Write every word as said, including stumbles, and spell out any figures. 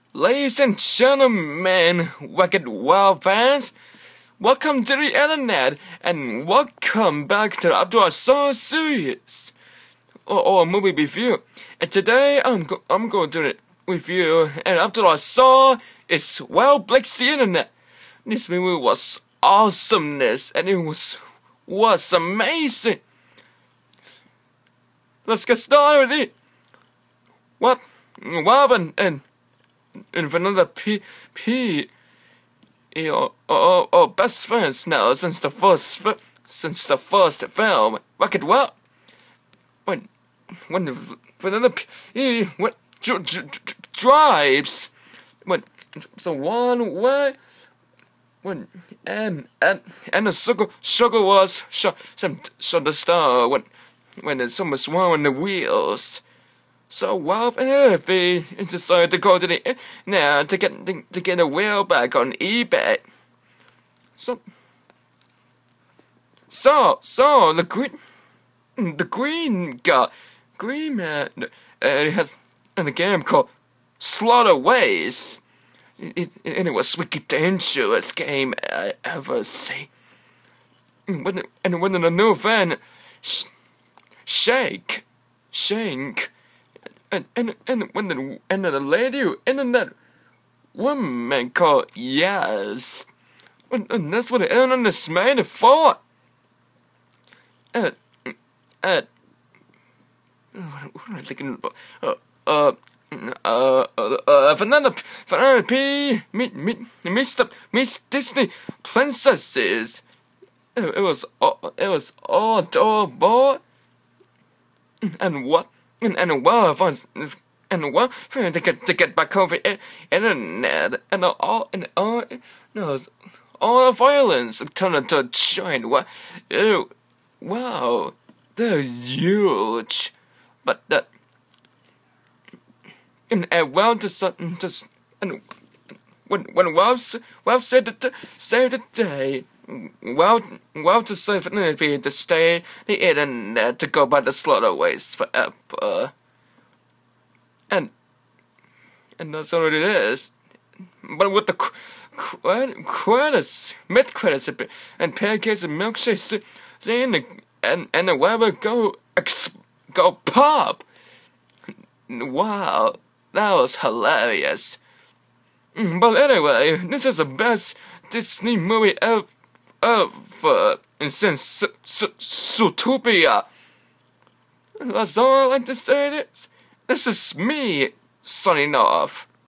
Ladies and gentlemen, Wicked Wild fans, welcome to the internet, and welcome back to the Abdullah Saw series, or, or movie review. And today, I'm go I'm going to do the review, and Abdullah Saw is Well Breaks the Internet. This movie was awesomeness, and it was was amazing. Let's get started with it. What? What happened? And And Vanilla P P or or or best friends now since the first since the first film. Wicked Well. When when the Vanilla P what drives when so one way when and and and the sugar sugar was so some so the star when when there's so much wrong on the wheels. So Ralph and Earthy decided to go to the now to get to, to get a wheel back on eBay. So so so the green the green guy green man uh, has a game called Slaughterways. It, it, and it was wicked dangerous game I ever see. And when and when the new van sh shake shank. And and and when the and the lady internet woman called Yes, and, and that's what the internet is made for. And and what am I thinking about? Uh uh uh uh, uh Vanilla Vanilla P meet meet Mister Miss Disney princesses. It, it was all it was all adorable. And what? And and well, and well, to get to get back over the internet, and all and all, no, all the violence turned into a giant. What? Ew, wow, they're huge, but that and and well, just just and when when well well said that saved the day. Well, well to save it to stay the internet to go by the slaughterways forever, and and that's all it is. But with the qu credits, mid credits, and pancakes and milkshakes, saying the and and the weather go ex go pop. Wow, that was hilarious. But anyway, this is the best Disney movie ever. Ever and since Zootopia. That's all I like to say. This, this is me signing off.